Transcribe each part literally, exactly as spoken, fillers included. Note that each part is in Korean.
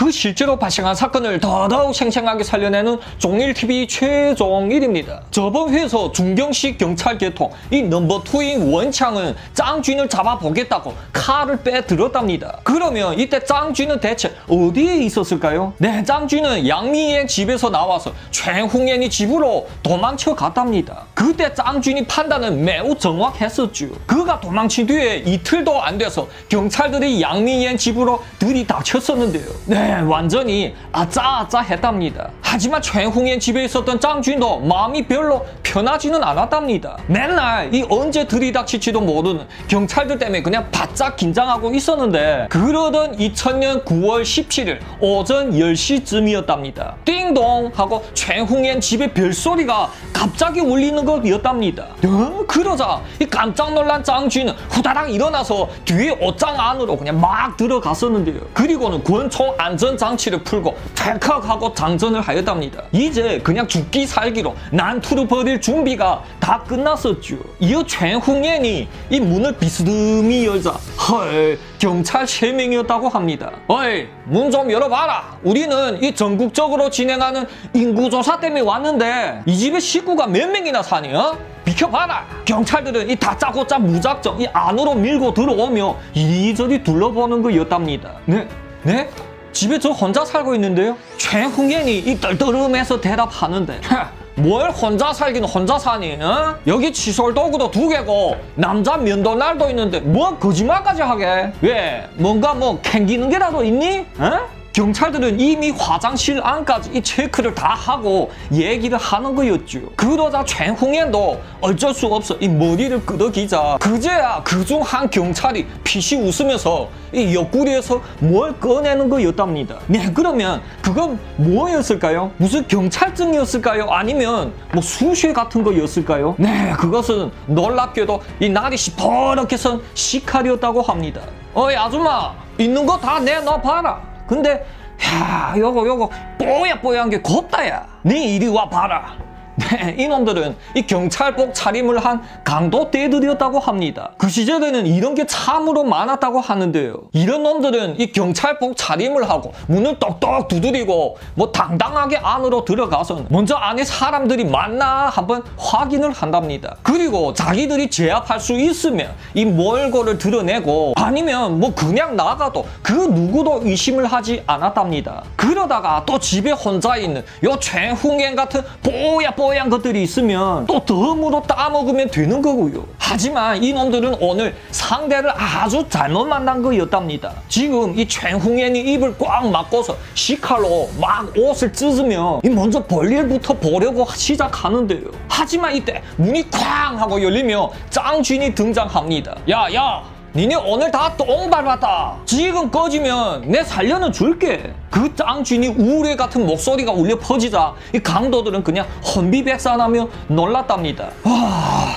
그 실제로 발생한 사건을 더더욱 생생하게 살려내는 종일티비 최종일입니다. 저번 회에서 중경식 경찰 계통 이 넘버 투인 원창은 짱쥐를 잡아보겠다고 칼을 빼들었답니다. 그러면 이때 짱쥐는 대체 어디에 있었을까요? 네, 짱쥐는 양미의 집에서 나와서 최홍엔이 집으로 도망쳐 갔답니다. 그때 짱쥐의 판단은 매우 정확했었죠. 그가 도망친 뒤에 이틀도 안 돼서 경찰들이 양미의 집으로 들이닥쳤었는데요. 네, 완전히 아짜아짜 했답니다. 하지만 최홍엔 집에 있었던 짱쥐도 마음이 별로 편하지는 않았답니다. 맨날 이 언제 들이닥칠지도 모르는 경찰들 때문에 그냥 바짝 긴장하고 있었는데, 그러던 이천 년 구월 십칠일 오전 열 시쯤이었답니다. 띵동 하고 최홍엔 집에 별소리가 갑자기 울리는 것이었답니다. 어? 그러자 이 깜짝 놀란 짱쥐는 후다닥 일어나서 뒤에 옷장 안으로 그냥 막 들어갔었는데요. 그리고는 권총 안전장치를 풀고 찰칵하고 장전을 하였답니다. 이제 그냥 죽기 살기로 난투를 벌일 준비가 다 끝났었죠. 이어 최홍엔이 이 문을 비스듬히 열자 헐, 경찰 세 명이었다고 합니다. 어이, 문 좀 열어봐라. 우리는 이 전국적으로 진행하는 인구조사 때문에 왔는데 이 집에 식구가 몇 명이나 사니? 어? 비켜봐라. 경찰들은 이 다짜고짜 무작정 이 안으로 밀고 들어오며 이리저리 둘러보는 거였답니다. 네? 네? 집에 저 혼자 살고 있는데요? 최홍엔이 이 떨떠름해서 대답하는데 뭘 혼자 살긴 혼자 사니? 어? 여기 칫솔 도구도 두 개고 남자 면도날도 있는데 뭐 거짓말까지 하게? 왜? 뭔가 뭐 캥기는 게라도 있니? 어? 경찰들은 이미 화장실 안까지 이 체크를 다 하고 얘기를 하는 거였죠. 그러자 최홍엔도 어쩔 수 없어 이 머리를 끄덕이자 그제야 그중 한 경찰이 피시 웃으면서 이 옆구리에서 뭘 꺼내는 거였답니다. 네, 그러면 그건 뭐였을까요? 무슨 경찰증이었을까요? 아니면 뭐 수쉐 같은 거였을까요? 네, 그것은 놀랍게도 이 날이 시퍼렇게 선 시칼이었다고 합니다. 어이 아줌마, 있는 거 다 내놔봐라. 근데 야, 요거 요거 뽀얗뽀얀 게 곱다야. 네 이리 와 봐라. 네, 이놈들은 이 경찰복 차림을 한 강도떼들이었다고 합니다. 그 시절에는 이런 게 참으로 많았다고 하는데요. 이런 놈들은 이 경찰복 차림을 하고 문을 똑똑 두드리고 뭐 당당하게 안으로 들어가서 먼저 안에 사람들이 많나 한번 확인을 한답니다. 그리고 자기들이 제압할 수 있으면 이 몰골을 드러내고 아니면 뭐 그냥 나가도 그 누구도 의심을 하지 않았답니다. 그러다가 또 집에 혼자 있는 요 최홍엔 같은 뽀야 뽀얀 것들이 있으면 또 덤으로 따먹으면 되는 거고요. 하지만 이놈들은 오늘 상대를 아주 잘못 만난 거였답니다. 지금 이 최홍엔이 입을 꽉 막고서 시칼로 막 옷을 찢으며 먼저 볼일부터 보려고 시작하는데요. 하지만 이때 문이 쾅 하고 열리며 짱쥐이 등장합니다. 야야! 니네 오늘 다 똥 밟았다. 지금 꺼지면 내 살려는 줄게. 그 짱쥐니 우레 같은 목소리가 울려 퍼지자 이 강도들은 그냥 혼비백산하며 놀랐답니다. 와,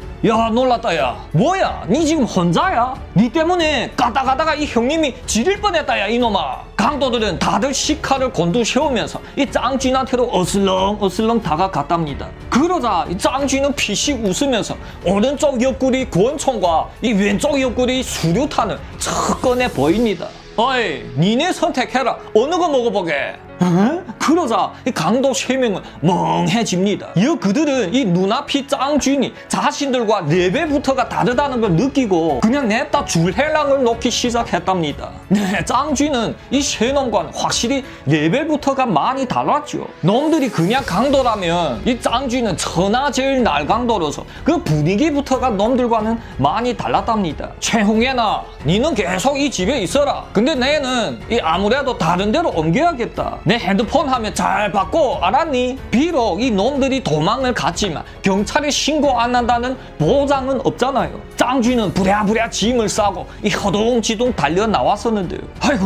야 놀랐다 야. 뭐야? 니 지금 혼자야? 니 때문에 가다 가다가 이 형님이 지릴 뻔했다 야 이놈아. 강도들은 다들 시칼을 곤두세우면서 이 짱쥐한테로 어슬렁 어슬렁 다가갔답니다. 그러자 이 짱쥐는 피식 웃으면서 오른쪽 옆구리 권총과 이 왼쪽 옆구리 수류탄을 척 꺼내 보입니다. 어이, 니네 선택해라. 어느 거 먹어보게? 에? 그러자 이 강도 세 명은 멍해집니다. 이어 그들은 이 눈앞이 짱쥐니 자신들과 레벨부터가 다르다는 걸 느끼고 그냥 냅다 줄해랑을 놓기 시작했답니다. 네, 짱쥐는 이 세 놈과는 확실히 레벨부터가 많이 달랐죠. 놈들이 그냥 강도라면 이 짱쥐는 천하제일 날강도로서 그 분위기부터가 놈들과는 많이 달랐답니다. 최홍엔아, 니는 계속 이 집에 있어라. 근데 내는 이 아무래도 다른 데로 옮겨야겠다. 내 핸드폰 하면 잘 받고 알았니? 비록 이 놈들이 도망을 갔지만 경찰에 신고 안 한다는 보장은 없잖아요. 짱쥐는 부랴부랴 짐을 싸고 이 허둥지둥 달려 나왔었는데요. 아이고,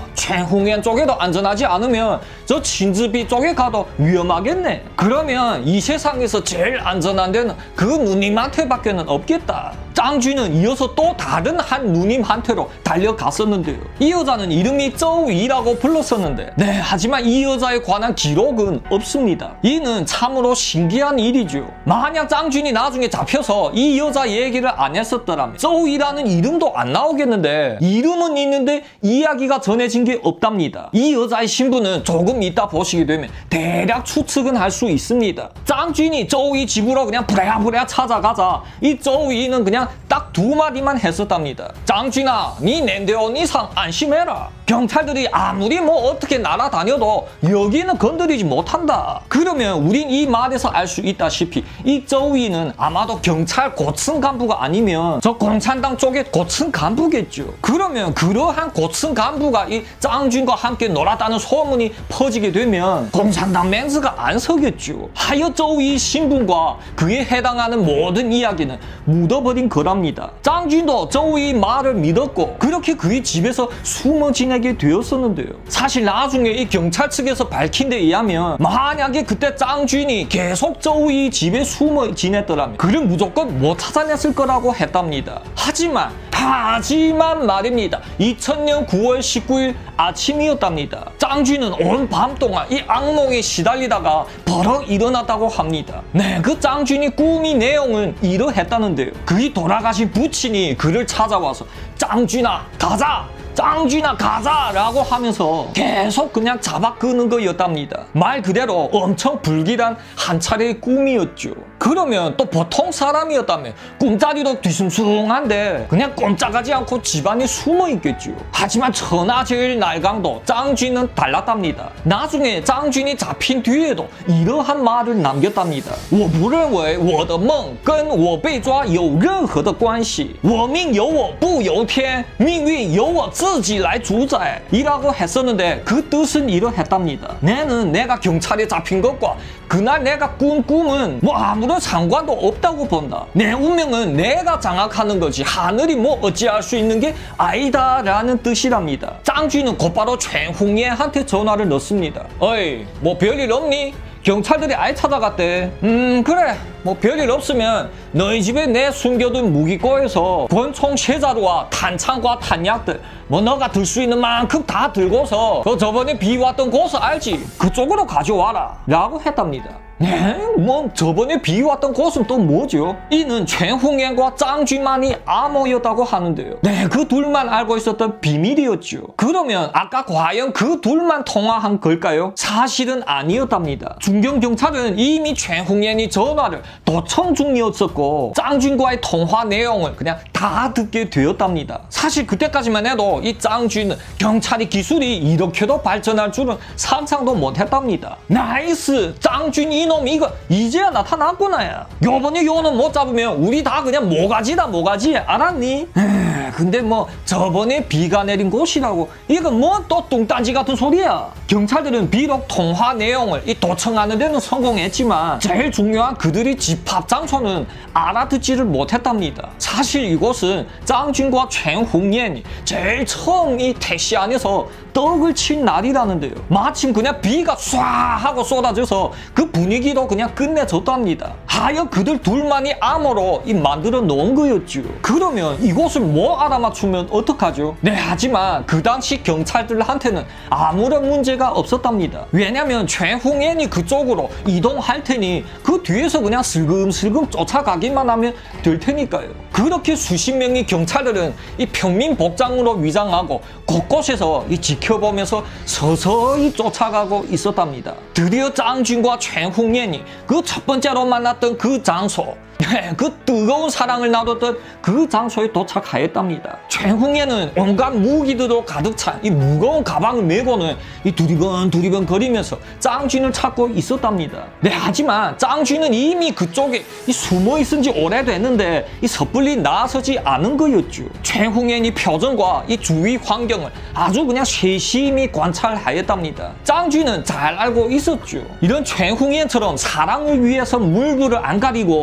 최홍엔 쪽에도 안전하지 않으면 저 진즈비 쪽에 가도 위험하겠네. 그러면 이 세상에서 제일 안전한 데는 그 누님한테밖에는 없겠다. 짱쥐는 이어서 또 다른 한 누님한테로 달려갔었는데요. 이 여자는 이름이 쩌위라고 불렀었는데 네, 하지만 이 여자에 관한 기록은 없습니다. 이는 참으로 신기한 일이죠. 만약 짱쥐이 나중에 잡혀서 이 여자 얘기를 안 했었더라면 쩌위라는 이름도 안 나오겠는데 이름은 있는데 이야기가 전해진 게 없답니다. 이 여자의 신분은 조금 이따 보시게 되면 대략 추측은 할 수 있습니다. 짱쥐이 쩌위 집으로 그냥 부랴부랴 찾아가자 이 쩌위는 그냥 딱 두 마디만 했었답니다. 짱쥐나 니 낸데온 이상 안심해라. 경찰들이 아무리 뭐 어떻게 날아다녀도 여기는 건드리지 못한다. 그러면 우린 이 말에서 알 수 있다시피 이 쩌위는 아마도 경찰 고층 간부가 아니면 저 공산당 쪽의 고층 간부겠죠. 그러면 그러한 고층 간부가 이 짱쥐과 함께 놀았다는 소문이 퍼지게 되면 공산당 멘스가 안 서겠죠. 하여 쩌위 신분과 그에 해당하는 모든 이야기는 묻어버린 거랍니다. 짱쥐도 쩌위 말을 믿었고 그렇게 그의 집에서 숨어 지내게 되었었는데요. 사실 나중에 이 경찰 측에서 밝힌 데 의하면 만약에 그때 짱쥐이 계속 쩌위 집에 숨어 지냈더라면 그를 무조건 못 찾아냈을 거라고 했답니다. 하지만 하지만 말입니다. 이천 년 구월 십구일 아침이었답니다. 짱쥐는 온 밤 동안 이 악몽에 시달리다가 버럭 일어났다고 합니다. 네, 그 짱쥐이 꿈이 내용은 이러했다는데요. 그의 돌아가신 부친이 그를 찾아와서 짱쥐나 가자! 짱쥐나 가자! 라고 하면서 계속 그냥 잡아 끄는 거였답니다. 말 그대로 엄청 불길한 한 차례의 꿈이었죠. 그러면 또 보통 사람이었다면 꿈자리도 뒤숭숭한데 그냥 꼼짝하지 않고 집안에 숨어 있겠죠. 하지만 천하제일 날강도 짱쥐는 달랐답니다. 나중에 짱쥐이 잡힌 뒤에도 이러한 말을 남겼답니다. 我不认为我的梦跟我被抓有任何的关系我命由我不由天命运由我自己来主宰 이라고 했었는데 그 뜻은 이러했답니다. 내는 내가 경찰에 잡힌 것과 그날 내가 꾼 꿈은 뭐 아무런 상관도 없다고 본다. 내 운명은 내가 장악하는 거지 하늘이 뭐 어찌할 수 있는 게 아니다 라는 뜻이랍니다. 짱쥐는 곧바로 최홍예한테 전화를 넣습니다. 어이 뭐 별일 없니? 경찰들이 아예 찾아갔대. 음 그래 뭐 별일 없으면 너희 집에 내 숨겨둔 무기고에서 권총 세 자루와 탄창과 탄약들 뭐 너가 들 수 있는 만큼 다 들고서 그 저번에 비왔던 곳을 알지? 그쪽으로 가져와라 라고 했답니다. 네? 뭐 저번에 비왔던 곳은 또 뭐죠? 이는 최홍예과 짱쥐만이 암호였다고 하는데요. 네, 그 둘만 알고 있었던 비밀이었죠. 그러면 아까 과연 그 둘만 통화한 걸까요? 사실은 아니었답니다. 중경경찰은 이미 최홍예이 전화를 도청 중이었었고 짱쥐과의 통화 내용을 그냥 다 듣게 되었답니다. 사실 그때까지만 해도 이 짱쥐는 경찰의 기술이 이렇게도 발전할 줄은 상상도 못했답니다. 나이스! 짱쥐 이놈 이거 이제야 나타났구나. 야. 요번에 요놈 못 잡으면 우리 다 그냥 모가지다 모가지 알았니? 에이, 근데 뭐 저번에 비가 내린 곳이라고 이건 뭐 또 뚱딴지 같은 소리야. 경찰들은 비록 통화 내용을 이 도청하는 데는 성공했지만 제일 중요한 그들이 집합 장소는 알아듣지를 못했답니다. 사실 이곳은 짱쥐과 최홍예이 제일 처음 이 택시 안에서 떡을 친 날이라는데요. 마침 그냥 비가 쏴 하고 쏟아져서 그 분위기도 그냥 끝내줬답니다. 하여 그들 둘만이 암호로 이 만들어 놓은 거였죠. 그러면 이곳을 뭐 알아맞추면 어떡하죠? 네, 하지만 그 당시 경찰들한테는 아무런 문제가 없었답니다. 왜냐면 최홍예이 그쪽으로 이동할 테니 그 뒤에서 그냥 슬금슬금 쫓아가기만 하면 될 테니까요. 그렇게 수십 명의 경찰들은 이 평민 복장으로 위장하고 곳곳에서 이 지켜보면서 서서히 쫓아가고 있었답니다. 드디어 짱쥐과 최홍예이 그 첫 번째로 만났던 그 장소, 그 뜨거운 사랑을 나눴던 그 장소에 도착하였답니다. 최홍예는 온갖 무기들로 가득 찬 이 무거운 가방을 메고는 이 두리번 두리번 거리면서 짱쥐를 찾고 있었답니다. 네, 하지만 짱쥐는 이미 그쪽에 이 숨어 있은 지 오래됐는데 이 섣불리 나서지 않은 거였죠. 최홍예의 표정과 이 주위 환경을 아주 그냥 세심히 관찰하였답니다. 짱쥐는 잘 알고 있었죠. 이런 최홍예처럼 사랑을 위해서 물불을 안 가리고 뭐 사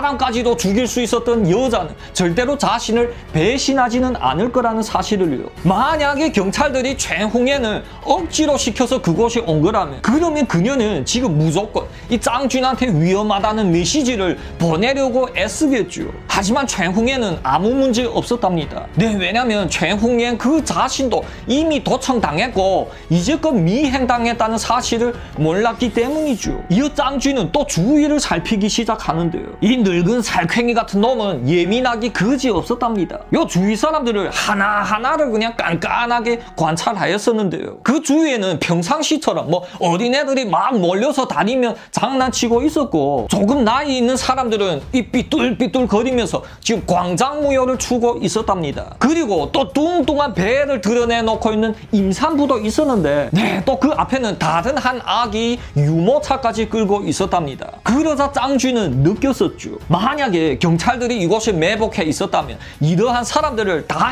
사람까지도 죽일 수 있었던 여자는 절대로 자신을 배신하지는 않을 거라는 사실을요. 만약에 경찰들이 최홍예는 억지로 시켜서 그곳에 온 거라면 그러면 그녀는 지금 무조건 이 짱준한테 위험하다는 메시지를 보내려고 애쓰겠죠. 하지만 최홍예는 아무 문제 없었답니다. 네, 왜냐면 최홍예는 그 자신도 이미 도청당했고 이제껏 미행당했다는 사실을 몰랐기 때문이죠. 이어 짱준은 또 주위를 살피기 시작하는데요. 이 늙은 살쾡이 같은 놈은 예민하기 그지 없었답니다. 요 주위 사람들을 하나하나를 그냥 깐깐하게 관찰하였었는데요. 그 주위에는 평상시처럼 뭐 어린애들이 막 몰려서 다니며 장난치고 있었고 조금 나이 있는 사람들은 이 삐뚤삐뚤 거리면서 지금 광장무효를 추고 있었답니다. 그리고 또 뚱뚱한 배를 드러내놓고 있는 임산부도 있었는데 네, 또 그 앞에는 다른 한 아기 유모차까지 끌고 있었답니다. 그러자 짱쥐는 느꼈었죠. 만약에 경찰들이 이곳에 매복해 있었다면 이러한 사람들을 다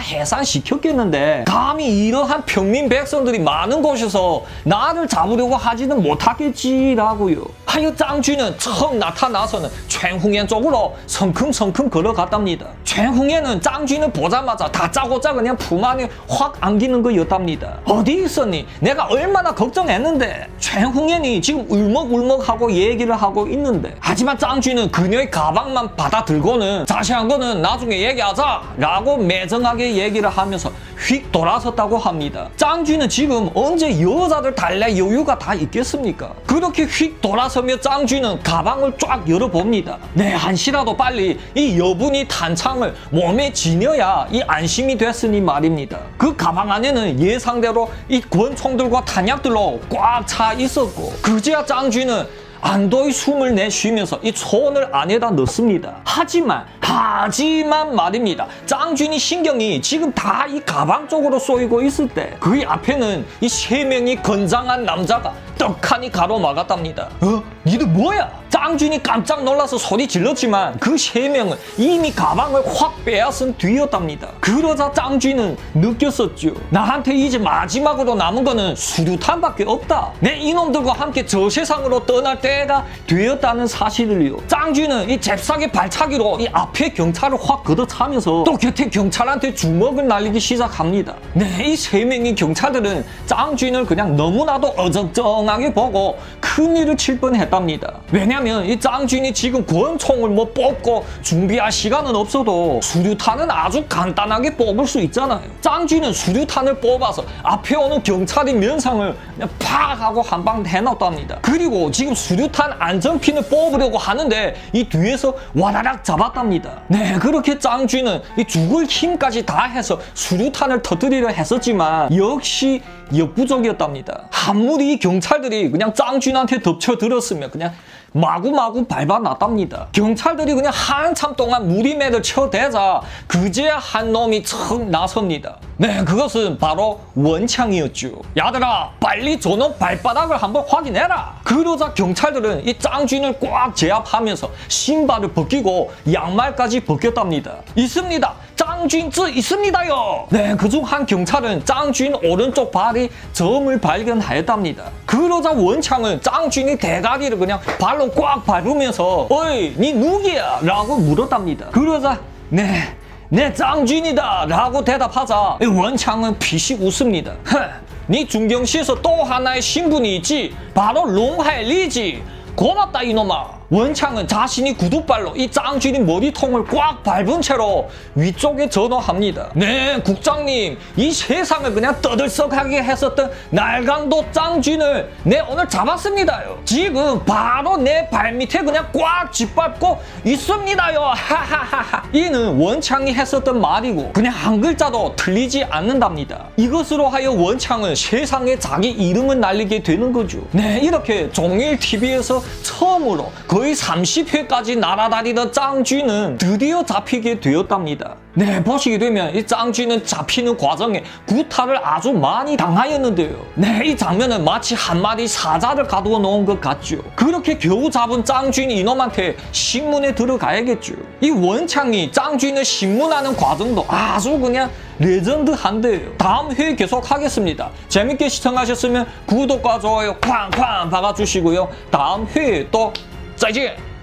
해산시켰겠는데 감히 이러한 평민 백성들이 많은 곳에서 나를 잡으려고 하지는 못하겠지라고요. 하여 짱쥐는 처음 나타나서는 최홍예 쪽으로 성큼성큼 걸어갔답니다. 최홍예는 짱쥐는 보자마자 다짜고짜 그냥 품 안에 확 안기는 거였답니다. 어디 있었니? 내가 얼마나 걱정했는데. 최홍예는 지금 울먹울먹하고 얘기를 하고 있는데 하지만 짱쥐는 그녀의 가방만 받아들고는 자세한 거는 나중에 얘기하자 라고 매정하게 얘기를 하면서 휙 돌아섰다고 합니다. 짱쥐는 지금 언제 여자들 달랠 여유가 다 있겠습니까? 그렇게 휙 돌아서며 짱쥐는 가방을 쫙 열어봅니다. 네, 한시라도 빨리 이 여분이 탄창을 몸에 지녀야 이 안심이 됐으니 말입니다. 그 가방 안에는 예상대로 이 권총들과 탄약들로 꽉 차 있었고 그제야 짱쥐는 안도의 숨을 내쉬면서 이 손을 안에다 넣습니다. 하지만 하지만 말입니다. 짱쥐니 신경이 지금 다 이 가방 쪽으로 쏘이고 있을 때 그의 앞에는 이 세 명이 건장한 남자가 떡하니 가로막았답니다. 어? 니들 뭐야? 짱쥐니 깜짝 놀라서 소리 질렀지만 그 세 명은 이미 가방을 확 빼앗은 뒤였답니다. 그러자 짱쥐는 느꼈었죠. 나한테 이제 마지막으로 남은 거는 수류탄밖에 없다. 내 이놈들과 함께 저 세상으로 떠날 때가 되었다는 사실을요. 짱쥐는 이 잽싸게 발차기로 이 앞에 경찰을 확 걷어차면서 또 곁에 경찰한테 주먹을 날리기 시작합니다. 네, 이 세 명의 경찰들은 짱쥐를 그냥 너무나도 어정쩡하게 보고 큰일을 칠 뻔했답니다. 왜냐면 이 짱쥐니 지금 권총을 뭐 뽑고 준비할 시간은 없어도 수류탄은 아주 간단하게 뽑을 수 있잖아요. 짱쥐는 수류탄을 뽑아서 앞에 오는 경찰의 면상을 그냥 팍 하고 한 방 해놨답니다. 그리고 지금 수류탄 안전핀을 뽑으려고 하는데 이 뒤에서 와라락 잡았답니다. 네, 그렇게 짱쥐는 이 죽을 힘까지 다 해서 수류탄을 터뜨리려 했었지만 역시 역부족이었답니다. 아무리 이 경찰들이 그냥 짱쥐한테 덮쳐들었으면 그냥 마구마구 밟아놨답니다. 경찰들이 그냥 한참 동안 무리매를 쳐대자 그제야 한 놈이 척 나섭니다. 네, 그것은 바로 원창이었죠. 야들아, 빨리 저놈 발바닥을 한번 확인해라. 그러자 경찰들은 이 짱쥐를 꽉 제압하면서 신발을 벗기고 양말까지 벗겼답니다. 있습니다. 짱쥐즈 있습니다요. 네, 그중 한 경찰은 짱쥐 오른쪽 발이 점을 발견하였답니다. 그러자 원창은 짱쥐의 대가리를 그냥 발로 꽉 밟으면서 어이, 니 누구야? 라고 물었답니다. 그러자 네, 내 짱쥐이다 라고 대답하자 원창은 피식 웃습니다. 니 중경시에서 또 하나의 신분이 있지? 바로 롱하일리지. 고맙다 이놈아. 원창은 자신이 구두발로 이 짱쥐의 머리통을 꽉 밟은 채로 위쪽에 전화합니다. 네, 국장님, 이 세상을 그냥 떠들썩하게 했었던 날강도 짱쥐를 네, 오늘 잡았습니다요. 지금 바로 내 발밑에 그냥 꽉 짓밟고 있습니다요. 하하하하. 이는 원창이 했었던 말이고 그냥 한 글자도 틀리지 않는답니다. 이것으로 하여 원창은 세상에 자기 이름을 날리게 되는 거죠. 네, 이렇게 종일티비에서 처음으로 거의 삼십 회까지 날아다니던 짱쥐는 드디어 잡히게 되었답니다. 네, 보시게 되면 이 짱쥐는 잡히는 과정에 구타를 아주 많이 당하였는데요. 네, 이 장면은 마치 한 마리 사자를 가두어 놓은 것 같죠. 그렇게 겨우 잡은 짱쥐는 이놈한테 신문에 들어가야겠죠. 이 원창이 짱쥐는 신문하는 과정도 아주 그냥 레전드한데요. 다음 회 계속 하겠습니다. 재밌게 시청하셨으면 구독과 좋아요 쾅쾅 박아주시고요. 다음 회에 또 再见。